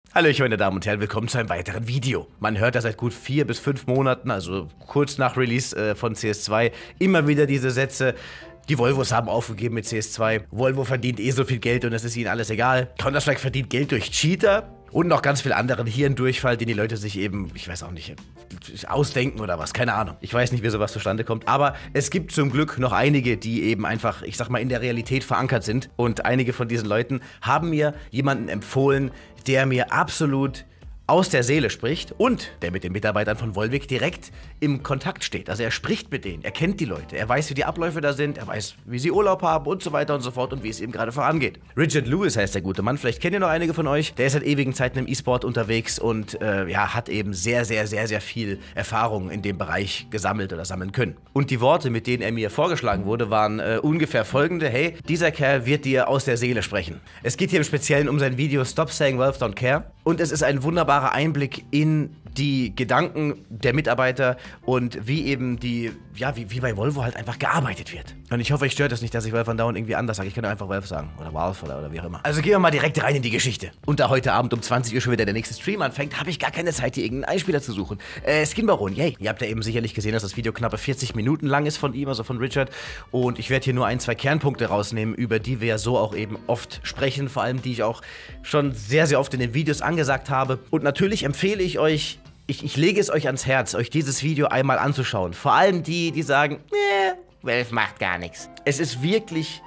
Hallöchen, meine Damen und Herren, willkommen zu einem weiteren Video. Man hört ja seit gut 4 bis 5 Monaten, also kurz nach Release von CS2, immer wieder diese Sätze: Die Volvos haben aufgegeben mit CS2, Volvo verdient eh so viel Geld und es ist ihnen alles egal. Counter-Strike verdient Geld durch Cheater und noch ganz viel anderen Hirndurchfall, den die Leute sich eben, ich weiß auch nicht, ausdenken oder was, keine Ahnung. Ich weiß nicht, wie sowas zustande kommt, aber es gibt zum Glück noch einige, die eben einfach, ich sag mal, in der Realität verankert sind. Und einige von diesen Leuten haben mir jemanden empfohlen, der mir absolut aus der Seele spricht und der mit den Mitarbeitern von Volvic direkt im Kontakt steht. Also er spricht mit denen, er kennt die Leute, er weiß, wie die Abläufe da sind, er weiß, wie sie Urlaub haben und so weiter und so fort und wie es eben gerade vorangeht. Richard Lewis heißt der gute Mann, vielleicht kennt ihr noch einige von euch. Der ist seit ewigen Zeiten im E-Sport unterwegs und ja, hat eben sehr viel Erfahrung in dem Bereich gesammelt oder sammeln können. Und die Worte, mit denen er mir vorgeschlagen wurde, waren ungefähr folgende: Hey, dieser Kerl wird dir aus der Seele sprechen. Es geht hier im Speziellen um sein Video Stop Saying Valve Don't Care und es ist ein wunderbarer Einblick in die Gedanken der Mitarbeiter und wie eben die, ja, wie bei Volvo halt einfach gearbeitet wird. Und ich hoffe, euch stört das nicht, dass ich Valve andauernd irgendwie anders sage. Ich kann einfach Valve sagen oder Valve oder wie auch immer. Also gehen wir mal direkt rein in die Geschichte. Und da heute Abend um 20 Uhr schon wieder der nächste Stream anfängt, habe ich gar keine Zeit, hier irgendeinen Einspieler zu suchen. Skin Baron, yay. Ihr habt ja eben sicherlich gesehen, dass das Video knappe 40 Minuten lang ist von ihm, also von Richard. Und ich werde hier nur 1, 2 Kernpunkte rausnehmen, über die wir ja so auch eben oft sprechen. Vor allem, die ich auch schon sehr oft in den Videos angesagt habe. Und natürlich empfehle ich euch, ich lege es euch ans Herz, euch dieses Video einmal anzuschauen. Vor allem die, die sagen, Valve macht gar nichts. Es ist wirklich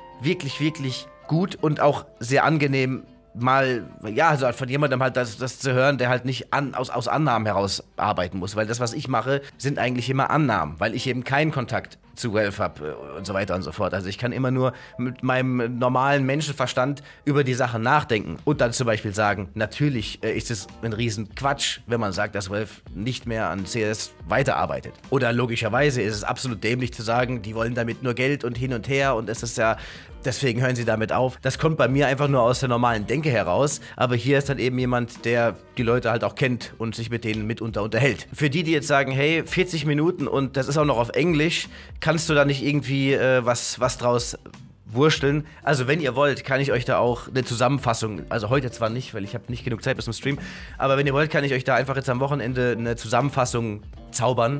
gut und auch sehr angenehm, mal, ja, also von jemandem halt das zu hören, der halt nicht aus Annahmen heraus arbeiten muss. Weil das, was ich mache, sind eigentlich immer Annahmen, weil ich eben keinen Kontakt zu Valve habe und so weiter und so fort. Also ich kann immer nur mit meinem normalen Menschenverstand über die Sache nachdenken und dann zum Beispiel sagen, natürlich ist es ein riesen Quatsch, wenn man sagt, dass Valve nicht mehr an CS weiterarbeitet. Oder logischerweise ist es absolut dämlich zu sagen, die wollen damit nur Geld und hin und her und es ist ja, deswegen hören sie damit auf. Das kommt bei mir einfach nur aus der normalen Denke heraus, aber hier ist dann eben jemand, der die Leute halt auch kennt und sich mit denen mitunter unterhält. Für die, die jetzt sagen, hey, 40 Minuten und das ist auch noch auf Englisch, kannst du da nicht irgendwie was draus wursteln? Also wenn ihr wollt, kann ich euch da auch eine Zusammenfassung, also heute zwar nicht, weil ich habe nicht genug Zeit bis zum Stream, aber wenn ihr wollt, kann ich euch da einfach jetzt am Wochenende eine Zusammenfassung zaubern.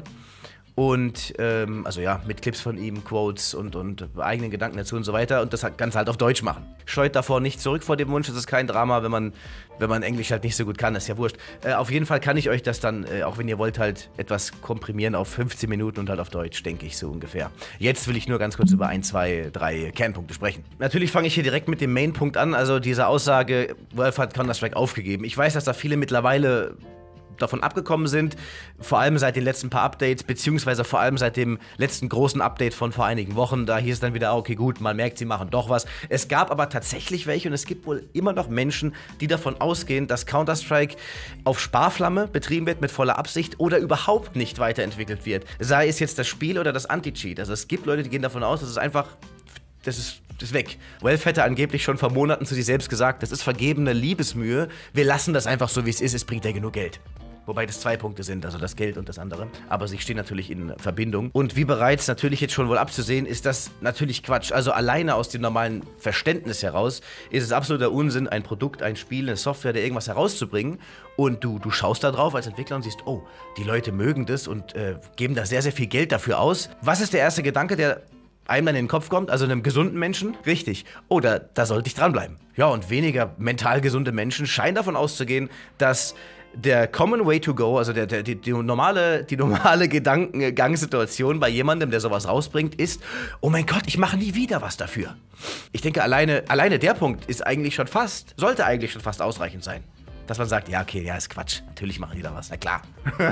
Und, also ja, mit Clips von ihm, Quotes und eigenen Gedanken dazu und so weiter und das Ganze halt auf Deutsch machen. Scheut davor nicht zurück vor dem Wunsch, es ist kein Drama, wenn man Englisch halt nicht so gut kann, ist ja wurscht. Auf jeden Fall kann ich euch das dann, auch wenn ihr wollt, halt etwas komprimieren auf 15 Minuten und halt auf Deutsch, denke ich, so ungefähr. Jetzt will ich nur ganz kurz über 1, 2, 3 Kernpunkte sprechen. Natürlich fange ich hier direkt mit dem Main-Punkt an, also diese Aussage, Valve hat Counter-Strike aufgegeben. Ich weiß, dass da viele mittlerweile davon abgekommen sind, vor allem seit den letzten paar Updates, beziehungsweise vor allem seit dem letzten großen Update von vor einigen Wochen. Da hieß es dann wieder, okay gut, man merkt, sie machen doch was. Es gab aber tatsächlich welche und es gibt wohl immer noch Menschen, die davon ausgehen, dass Counter-Strike auf Sparflamme betrieben wird mit voller Absicht oder überhaupt nicht weiterentwickelt wird. Sei es jetzt das Spiel oder das Anti-Cheat. Also es gibt Leute, die gehen davon aus, dass es einfach, das ist weg. Valve hätte angeblich schon vor Monaten zu sich selbst gesagt, das ist vergebene Liebesmühe, wir lassen das einfach so, wie es ist, es bringt ja genug Geld. Wobei das 2 Punkte sind, also das Geld und das andere. Aber sie stehen natürlich in Verbindung. Und wie bereits natürlich jetzt schon wohl abzusehen, ist das natürlich Quatsch. Also alleine aus dem normalen Verständnis heraus ist es absoluter Unsinn, ein Produkt, ein Spiel, eine Software, der irgendwas herauszubringen. Und du schaust da drauf als Entwickler und siehst, oh, die Leute mögen das und geben da sehr viel Geld dafür aus. Was ist der erste Gedanke, der einem dann in den Kopf kommt, also einem gesunden Menschen? Richtig. Oder da sollte ich dranbleiben. Ja, und weniger mental gesunde Menschen scheinen davon auszugehen, dass der Common Way to Go, also die normale Gedankengangssituation bei jemandem, der sowas rausbringt, ist, oh mein Gott, ich mache nie wieder was dafür. Ich denke, alleine der Punkt ist eigentlich sollte eigentlich schon fast ausreichend sein. Dass man sagt, ja, okay, ja, ist Quatsch. Natürlich machen die da was, na klar.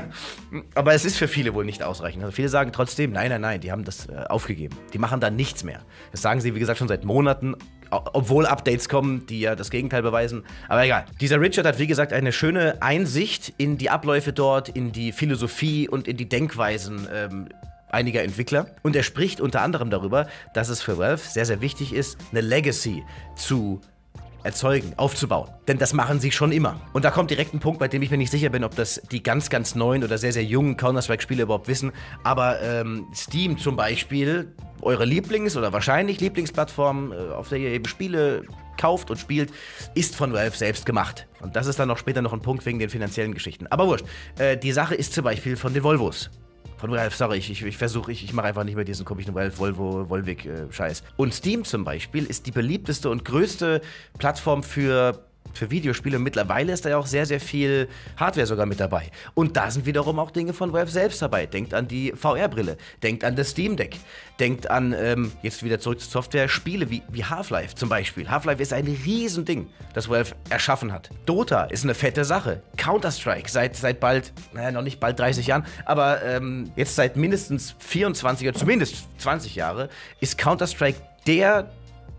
Aber es ist für viele wohl nicht ausreichend. Also viele sagen trotzdem, nein, die haben das aufgegeben. Die machen da nichts mehr. Das sagen sie, wie gesagt, schon seit Monaten, obwohl Updates kommen, die ja das Gegenteil beweisen. Aber egal. Dieser Richard hat, wie gesagt, eine schöne Einsicht in die Abläufe dort, in die Philosophie und in die Denkweisen einiger Entwickler. Und er spricht unter anderem darüber, dass es für Valve sehr wichtig ist, eine Legacy zu erzeugen, aufzubauen. Denn das machen sie schon immer. Und da kommt direkt ein Punkt, bei dem ich mir nicht sicher bin, ob das die ganz, ganz neuen oder sehr, sehr jungen Counter-Strike-Spieler überhaupt wissen. Aber Steam zum Beispiel, eure oder wahrscheinlich Lieblingsplattform, auf der ihr eben Spiele kauft und spielt, ist von Valve selbst gemacht. Und das ist dann noch später noch ein Punkt wegen den finanziellen Geschichten. Aber wurscht, die Sache ist zum Beispiel von den Volvos. Von Valve, sorry, ich mache einfach nicht mehr diesen komischen Volvo-Volvic-Scheiß. Und Steam zum Beispiel ist die beliebteste und größte Plattform für Videospiele. Und mittlerweile ist da ja auch sehr, sehr viel Hardware sogar mit dabei. Und da sind wiederum auch Dinge von Valve selbst dabei. Denkt an die VR-Brille, denkt an das Steam Deck, denkt an, jetzt wieder zurück zur Software, Spiele wie Half-Life zum Beispiel. Half-Life ist ein Riesending, das Valve erschaffen hat. Dota ist eine fette Sache. Counter-Strike seit bald, naja, noch nicht bald 30 Jahren, aber jetzt seit mindestens 24 oder zumindest 20 Jahre ist Counter-Strike der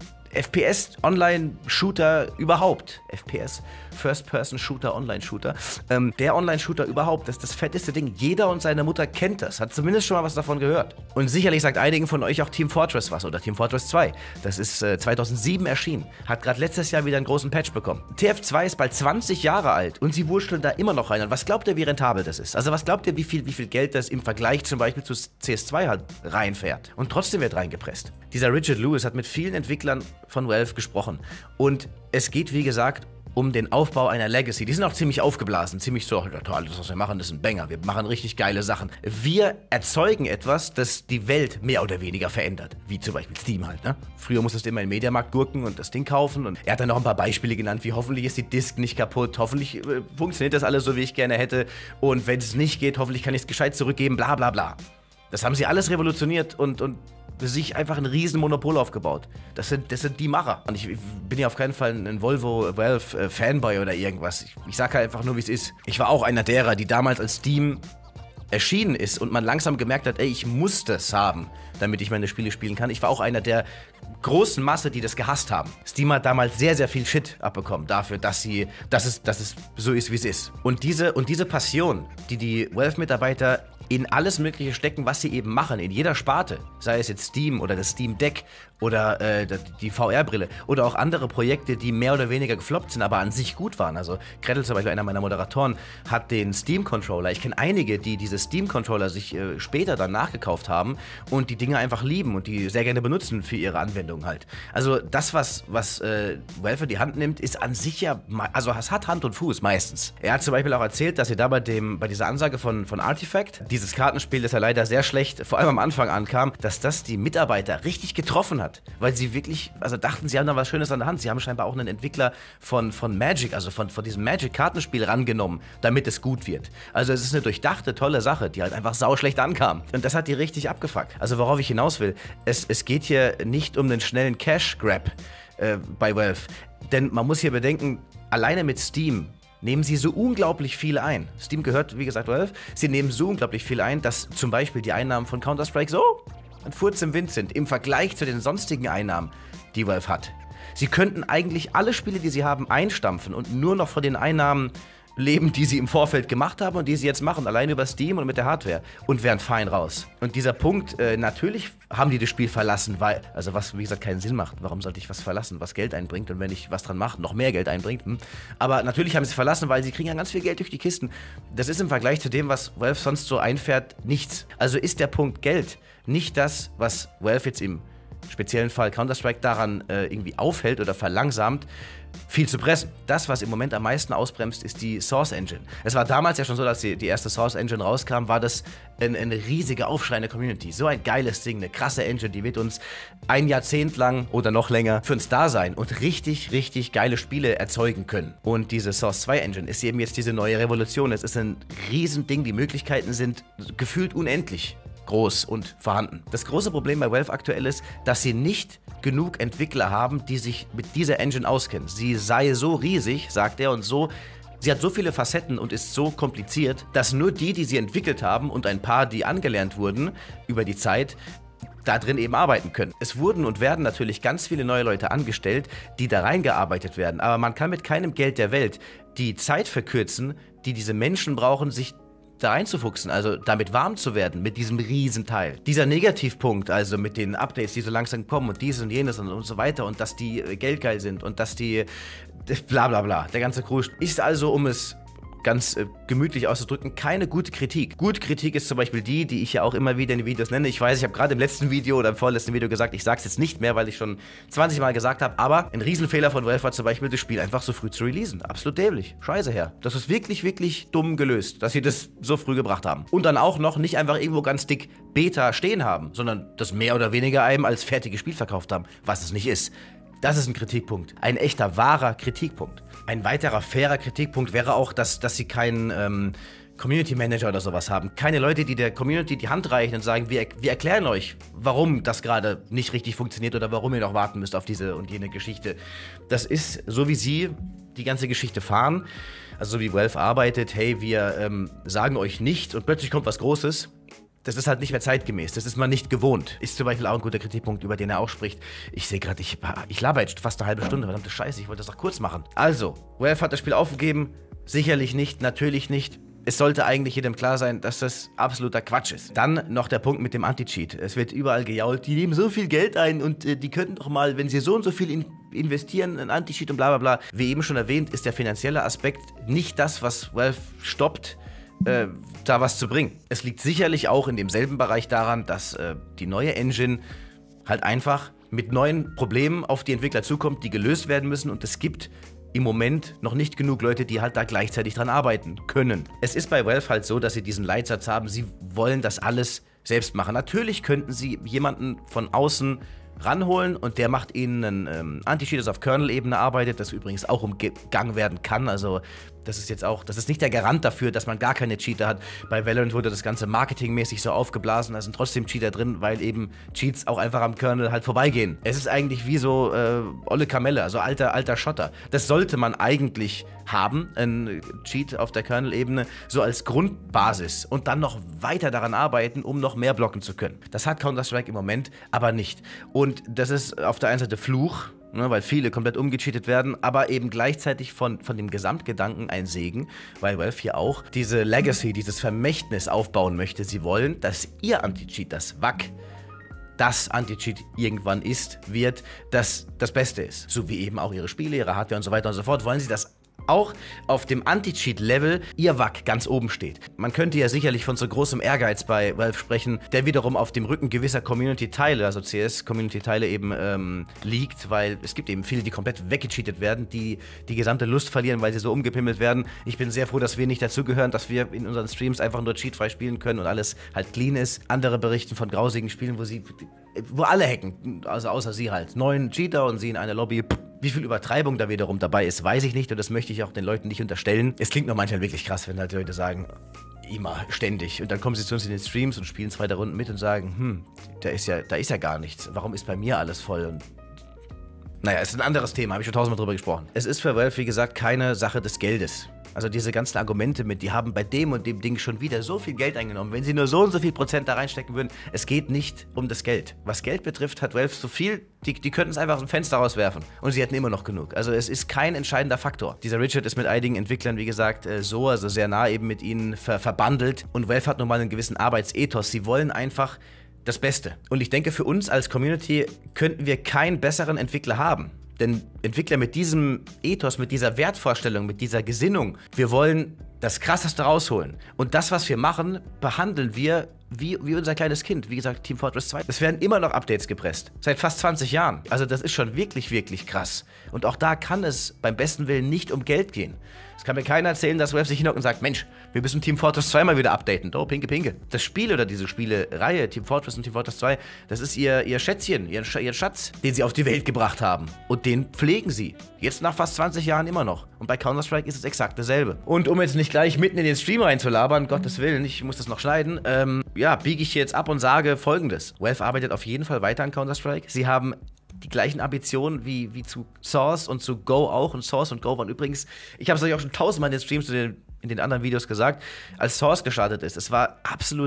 FPS-Online-Shooter überhaupt. FPS, First-Person-Shooter, Online-Shooter. Der Online-Shooter überhaupt, das ist das fetteste Ding. Jeder und seine Mutter kennt das, hat zumindest schon mal was davon gehört. Und sicherlich sagt einigen von euch auch Team Fortress was oder Team Fortress 2. Das ist 2007 erschienen, hat gerade letztes Jahr wieder einen großen Patch bekommen. TF2 ist bald 20 Jahre alt und sie wurschteln da immer noch rein. Und was glaubt ihr, wie rentabel das ist? Also was glaubt ihr, wie viel Geld das im Vergleich zum Beispiel zu CS2 halt reinfährt? Und trotzdem wird reingepresst. Dieser Richard Lewis hat mit vielen Entwicklern von Valve gesprochen. Und es geht, wie gesagt, um den Aufbau einer Legacy. Die sind auch ziemlich aufgeblasen, ziemlich so, alles, was wir machen, ist ein Banger. Wir machen richtig geile Sachen. Wir erzeugen etwas, das die Welt mehr oder weniger verändert. Wie zum Beispiel Steam halt, ne? Früher musstest du immer in den Mediamarkt gurken und das Ding kaufen. Und er hat dann noch ein paar Beispiele genannt, wie hoffentlich ist die Disk nicht kaputt, hoffentlich funktioniert das alles so, wie ich gerne hätte. Und wenn es nicht geht, hoffentlich kann ich es gescheit zurückgeben, bla bla bla. Das haben sie alles revolutioniert und sich einfach ein riesen Monopol aufgebaut. Das sind die Macher. Und ich bin ja auf keinen Fall ein Valve-Fanboy oder irgendwas. Ich sage halt einfach nur, wie es ist. Ich war auch einer derer, die damals als Steam erschienen ist und man langsam gemerkt hat, ey, ich muss das haben, damit ich meine Spiele spielen kann. Ich war auch einer der großen Masse, die das gehasst haben. Steam hat damals sehr, sehr viel Shit abbekommen dafür, dass es so ist, wie es ist. Und diese Passion, die Valve-Mitarbeiter in alles Mögliche stecken, was sie eben machen, in jeder Sparte, sei es jetzt Steam oder das Steam Deck oder die VR-Brille oder auch andere Projekte, die mehr oder weniger gefloppt sind, aber an sich gut waren. Also Gretel zum Beispiel, einer meiner Moderatoren, hat den Steam-Controller. Ich kenne einige, die diese Steam-Controller sich später dann nachgekauft haben und die Dinge einfach lieben und die sehr gerne benutzen für ihre Anwendung halt. Also das, was Valve in die Hand nimmt, ist an sich ja, also es hat Hand und Fuß meistens. Er hat zum Beispiel auch erzählt, dass sie da bei dieser Ansage von Artifact, dieses Kartenspiel, das ja leider sehr schlecht, vor allem am Anfang ankam, dass das die Mitarbeiter richtig getroffen hat. Weil sie wirklich, also dachten, sie haben da was Schönes an der Hand. Sie haben scheinbar auch einen Entwickler von Magic, also von diesem Magic-Kartenspiel rangenommen, damit es gut wird. Also es ist eine durchdachte, tolle Sache, die halt einfach sauschlecht ankam. Und das hat die richtig abgefuckt. Also worauf ich hinaus will, es geht hier nicht um einen schnellen Cash-Grab bei Valve. Denn man muss hier bedenken, alleine mit Steam nehmen sie so unglaublich viel ein. Steam gehört, wie gesagt, Valve. Sie nehmen so unglaublich viel ein, dass zum Beispiel die Einnahmen von Counter-Strike so ein Furz im Wind sind im Vergleich zu den sonstigen Einnahmen, die Valve hat. Sie könnten eigentlich alle Spiele, die sie haben, einstampfen und nur noch von den Einnahmen leben, die sie im Vorfeld gemacht haben und die sie jetzt machen, allein über Steam und mit der Hardware, und wären fein raus. Und dieser Punkt, natürlich haben die das Spiel verlassen, weil, also was, wie gesagt, keinen Sinn macht. Warum sollte ich was verlassen, was Geld einbringt, und wenn ich was dran mache, noch mehr Geld einbringt? Aber natürlich haben sie es verlassen, weil sie kriegen ja ganz viel Geld durch die Kisten. Das ist im Vergleich zu dem, was Valve sonst so einfährt, nichts. Also ist der Punkt Geld nicht das, was Valve jetzt im speziellen Fall Counter-Strike daran irgendwie aufhält oder verlangsamt, viel zu pressen. Das, was im Moment am meisten ausbremst, ist die Source Engine. Es war damals ja schon so, dass die erste Source Engine rauskam, war das eine riesige Aufschrei in der Community. So ein geiles Ding, eine krasse Engine, die wird uns ein Jahrzehnt lang oder noch länger für uns da sein und richtig, richtig geile Spiele erzeugen können. Und diese Source 2 Engine ist eben jetzt diese neue Revolution. Es ist ein Riesending, die Möglichkeiten sind gefühlt unendlich groß und vorhanden. Das große Problem bei Valve aktuell ist, dass sie nicht genug Entwickler haben, die sich mit dieser Engine auskennen. Sie sei so riesig, sagt er, und sie hat so viele Facetten und ist so kompliziert, dass nur die sie entwickelt haben und ein paar, die angelernt wurden über die Zeit, da drin eben arbeiten können. Es wurden und werden natürlich ganz viele neue Leute angestellt, die da reingearbeitet werden, aber man kann mit keinem Geld der Welt die Zeit verkürzen, die diese Menschen brauchen, sich da reinzufuchsen, also damit warm zu werden, mit diesem Riesenteil. Dieser Negativpunkt, also mit den Updates, die so langsam kommen und dieses und jenes und so weiter und dass die geldgeil sind und dass die bla bla bla, der ganze Kruse, ist also, um es ganz gemütlich auszudrücken, keine gute Kritik. Gute Kritik ist zum Beispiel die ich ja auch immer wieder in den Videos nenne. Ich weiß, ich habe gerade im letzten Video oder im vorletzten Video gesagt, ich sage es jetzt nicht mehr, weil ich schon 20 Mal gesagt habe, aber ein Riesenfehler von Valve war zum Beispiel, das Spiel einfach so früh zu releasen. Absolut dämlich. Scheiße her. Das ist wirklich, wirklich dumm gelöst, dass sie das so früh gebracht haben. Und dann auch noch nicht einfach irgendwo ganz dick Beta stehen haben, sondern das mehr oder weniger einem als fertiges Spiel verkauft haben, was es nicht ist. Das ist ein Kritikpunkt. Ein echter, wahrer Kritikpunkt. Ein weiterer, fairer Kritikpunkt wäre auch, dass sie keinen Community Manager oder sowas haben. Keine Leute, die der Community die Hand reichen und sagen, wir erklären euch, warum das gerade nicht richtig funktioniert oder warum ihr noch warten müsst auf diese und jene Geschichte. Das ist, so wie sie die ganze Geschichte fahren, also so wie Valve arbeitet, hey, wir sagen euch nicht und plötzlich kommt was Großes. Das ist halt nicht mehr zeitgemäß, das ist man nicht gewohnt. Ist zum Beispiel auch ein guter Kritikpunkt, über den er auch spricht. Ich sehe gerade, ich laber jetzt fast eine halbe Stunde, verdammte Scheiße, ich wollte das doch kurz machen. Also, Valve hat das Spiel aufgegeben, sicherlich nicht, natürlich nicht. Es sollte eigentlich jedem klar sein, dass das absoluter Quatsch ist. Dann noch der Punkt mit dem Anti-Cheat. Es wird überall gejault, die nehmen so viel Geld ein und die könnten doch mal, wenn sie so und so viel investieren, in Anti-Cheat und bla bla bla. Wie eben schon erwähnt, ist der finanzielle Aspekt nicht das, was Valve stoppt, da was zu bringen. Es liegt sicherlich auch in demselben Bereich daran, dass die neue Engine halt einfach mit neuen Problemen auf die Entwickler zukommt, die gelöst werden müssen und es gibt im Moment noch nicht genug Leute, die halt da gleichzeitig dran arbeiten können. Es ist bei Valve halt so, dass sie diesen Leitsatz haben, sie wollen das alles selbst machen. Natürlich könnten sie jemanden von außen ranholen und der macht ihnen einen Anti-Cheat, das auf Kernel-Ebene arbeitet, das übrigens auch umgangen werden kann. Also das ist jetzt auch, das ist nicht der Garant dafür, dass man gar keine Cheater hat. Bei Valorant wurde das Ganze marketingmäßig so aufgeblasen, da sind trotzdem Cheater drin, weil eben Cheats auch einfach am Kernel halt vorbeigehen. Es ist eigentlich wie so olle Kamelle, also alter Schotter. Das sollte man eigentlich haben, ein Cheat auf der Kernel-Ebene, so als Grundbasis und dann noch weiter daran arbeiten, um noch mehr blocken zu können. Das hat Counter-Strike im Moment aber nicht. Und das ist auf der einen Seite Fluch, ne, weil viele komplett umgecheatet werden, aber eben gleichzeitig von dem Gesamtgedanken ein Segen, weil Valve hier auch diese Legacy, dieses Vermächtnis aufbauen möchte. Sie wollen, dass ihr Anti-Cheat, das WAC, das Anti-Cheat irgendwann wird, das Beste ist. So wie eben auch ihre Spiele, ihre Hardware und so weiter und so fort, wollen sie das auch auf dem Anti-Cheat-Level ihr WAC ganz oben steht. Man könnte ja sicherlich von so großem Ehrgeiz bei Valve sprechen, der wiederum auf dem Rücken gewisser Community-Teile, also CS-Community-Teile eben liegt, weil es gibt eben viele, die komplett weggecheatet werden, die die gesamte Lust verlieren, weil sie so umgepimmelt werden. Ich bin sehr froh, dass wir nicht dazugehören, dass wir in unseren Streams einfach nur cheatfrei spielen können und alles halt clean ist. Andere berichten von grausigen Spielen, wo alle hacken, also außer sie halt. 9 Cheater und sie in einer Lobby. Wie viel Übertreibung da wiederum dabei ist, weiß ich nicht und das möchte ich auch den Leuten nicht unterstellen. Es klingt nur manchmal wirklich krass, wenn halt Leute sagen, immer, ständig. Und dann kommen sie zu uns in den Streams und spielen 2 Runden mit und sagen, da ist ja gar nichts. Warum ist bei mir alles voll? Und naja, ist ein anderes Thema, habe ich schon 1000-mal drüber gesprochen. Es ist für Valve, wie gesagt, keine Sache des Geldes. Also diese ganzen Argumente die haben bei dem und dem Ding schon wieder so viel Geld eingenommen. Wenn sie nur so und so viel Prozent da reinstecken würden, es geht nicht um das Geld. Was Geld betrifft, hat Valve so viel, die könnten es einfach aus dem Fenster rauswerfen. Und sie hätten immer noch genug. Also es ist kein entscheidender Faktor. Dieser Richard ist mit einigen Entwicklern, wie gesagt, also sehr nah eben mit ihnen verbandelt. Und Valve hat nun mal einen gewissen Arbeitsethos. Sie wollen einfach das Beste. Und ich denke, für uns als Community könnten wir keinen besseren Entwickler haben. Denn Entwickler mit diesem Ethos, mit dieser Wertvorstellung, mit dieser Gesinnung, wir wollen das Krasseste rausholen. Und das, was wir machen, behandeln wir wie unser kleines Kind. Wie gesagt, Team Fortress 2. Es werden immer noch Updates gepresst. Seit fast 20 Jahren. Also das ist schon wirklich, wirklich krass. Und auch da kann es beim besten Willen nicht um Geld gehen. Es kann mir keiner erzählen, dass Valve sich hinhockt und sagt, Mensch, wir müssen Team Fortress 2 mal wieder updaten. Oh, pinke, pinke. Das Spiel oder diese Spielereihe, Team Fortress und Team Fortress 2, das ist ihr Schätzchen, ihr Schatz, den sie auf die Welt gebracht haben. Und den pflegen sie. Jetzt nach fast 20 Jahren immer noch. Und bei Counter-Strike ist es exakt dasselbe. Und um jetzt nicht gleich mitten in den Stream reinzulabern, Gottes Willen, ich muss das noch schneiden, biege ich jetzt ab und sage Folgendes. Valve arbeitet auf jeden Fall weiter an Counter-Strike. Sie haben die gleichen Ambitionen wie zu Source und zu Go auch. Und Source und Go waren übrigens, ich habe es euch auch schon 1000-mal in den Streams in den anderen Videos gesagt, als Source gestartet ist. Es war absolut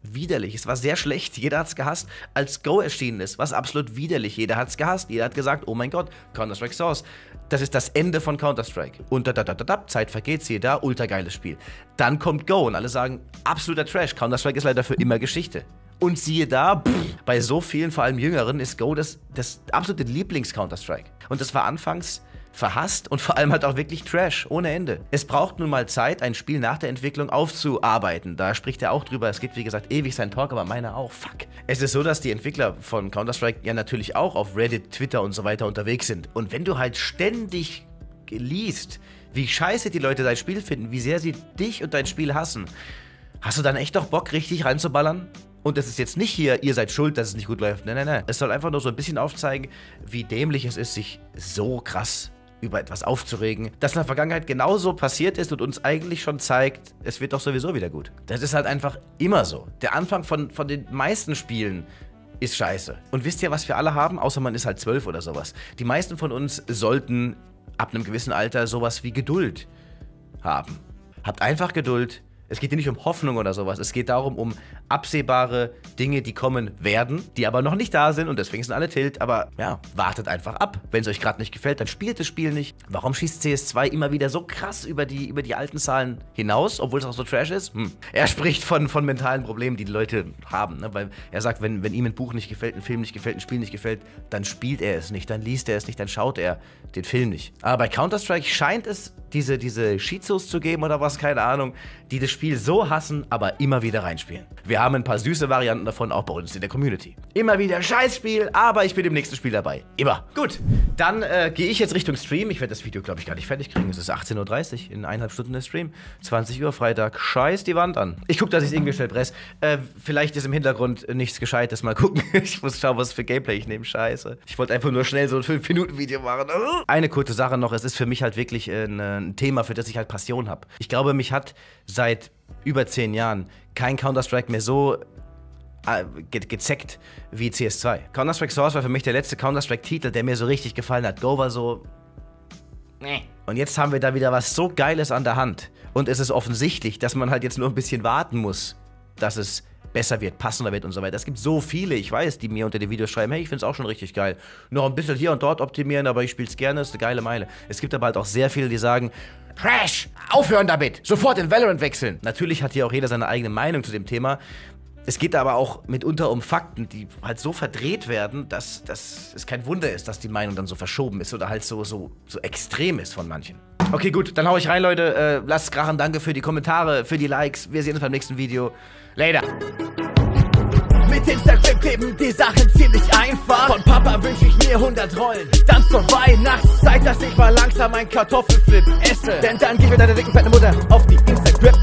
widerlich. Es war sehr schlecht. Jeder hat es gehasst. Als Go erschienen ist, war es absolut widerlich. Jeder hat es gehasst. Jeder hat gesagt, oh mein Gott, Counter-Strike Source. Das ist das Ende von Counter-Strike. Und Zeit vergeht, siehe da, ultra geiles Spiel. Dann kommt Go und alle sagen, absoluter Trash. Counter-Strike ist leider für immer Geschichte. Und siehe da, bei so vielen, vor allem Jüngeren, ist Go das absolute Lieblings-Counter-Strike. Und das war anfangs verhasst und vor allem halt auch wirklich Trash, ohne Ende. Es braucht nun mal Zeit, ein Spiel nach der Entwicklung aufzuarbeiten. Da spricht er auch drüber. Es gibt, wie gesagt, ewig seinen Talk, aber meiner auch. Fuck. Es ist so, dass die Entwickler von Counter-Strike ja natürlich auch auf Reddit, Twitter und so weiter unterwegs sind. Und wenn du halt ständig liest, wie scheiße die Leute dein Spiel finden, wie sehr sie dich und dein Spiel hassen, hast du dann echt doch Bock, richtig reinzuballern? Und es ist jetzt nicht hier, ihr seid schuld, dass es nicht gut läuft. Nein. Es soll einfach nur so ein bisschen aufzeigen, wie dämlich es ist, sich so krass über etwas aufzuregen, das in der Vergangenheit genauso passiert ist und uns eigentlich schon zeigt, es wird doch sowieso wieder gut. Das ist halt einfach immer so. Der Anfang von den meisten Spielen ist scheiße. Und wisst ihr, was wir alle haben? Außer man ist halt 12 oder sowas. Die meisten von uns sollten ab einem gewissen Alter sowas wie Geduld haben. Habt einfach Geduld. Es geht hier nicht um Hoffnung oder sowas. Es geht darum, um absehbare Dinge, die kommen werden, die aber noch nicht da sind und deswegen sind alle tilt. Aber ja, wartet einfach ab. Wenn es euch gerade nicht gefällt, dann spielt das Spiel nicht. Warum schießt CS2 immer wieder so krass über die alten Zahlen hinaus, obwohl es auch so Trash ist? Er spricht von mentalen Problemen, die Leute haben. Ne? Weil er sagt, wenn ihm ein Buch nicht gefällt, ein Film nicht gefällt, ein Spiel nicht gefällt, dann spielt er es nicht, dann liest er es nicht, dann schaut er den Film nicht. Aber bei Counter-Strike scheint es diese Shizos zu geben oder was, keine Ahnung, die das Spiel so hassen, aber immer wieder reinspielen. Wir haben ein paar süße Varianten davon auch bei uns in der Community. Immer wieder Scheißspiel, aber ich bin im nächsten Spiel dabei. Immer. Gut, dann gehe ich jetzt Richtung Stream. Ich werde das Video, glaube ich, gar nicht fertig kriegen. Es ist 18:30 Uhr, in 1,5 Stunden der Stream. 20 Uhr Freitag. Scheiß die Wand an. Ich gucke, dass ich es irgendwie schnell presse. Vielleicht ist im Hintergrund nichts Gescheites. Mal gucken. Ich muss schauen, was für Gameplay ich nehme. Scheiße. Ich wollte einfach nur schnell so ein 5-Minuten-Video machen. Eine kurze Sache noch. Es ist für mich halt wirklich ein Thema, für das ich halt Passion habe. Ich glaube, mich hat seit über 10 Jahren kein Counter-Strike mehr so gezeckt wie CS2. Counter-Strike Source war für mich der letzte Counter-Strike-Titel, der mir so richtig gefallen hat. Go war so... Und jetzt haben wir da wieder was so Geiles an der Hand. Und es ist offensichtlich, dass man halt jetzt nur ein bisschen warten muss, dass es besser wird, passender wird und so weiter. Es gibt so viele, ich weiß, die mir unter den Videos schreiben, hey, ich finde es auch schon richtig geil. Noch ein bisschen hier und dort optimieren, aber ich spiele es gerne, ist eine geile Meile. Es gibt aber halt auch sehr viele, die sagen, Trash, aufhören damit, sofort in Valorant wechseln. Natürlich hat hier auch jeder seine eigene Meinung zu dem Thema. Es geht aber auch mitunter um Fakten, die halt so verdreht werden, dass es kein Wunder ist, dass die Meinung dann so verschoben ist oder halt so extrem ist von manchen. Okay, gut, dann hau ich rein, Leute. Lasst krachen, danke für die Kommentare, für die Likes. Wir sehen uns beim nächsten Video. Later. Mit Instagram kleben die Sachen ziemlich einfach. Von Papa wünsch ich mir 100 Rollen. Dann zur Weihnachtszeit, dass ich mal langsam ein Kartoffelflip esse. Denn dann gib mir deine dicken, fette Mutter auf die Instagram.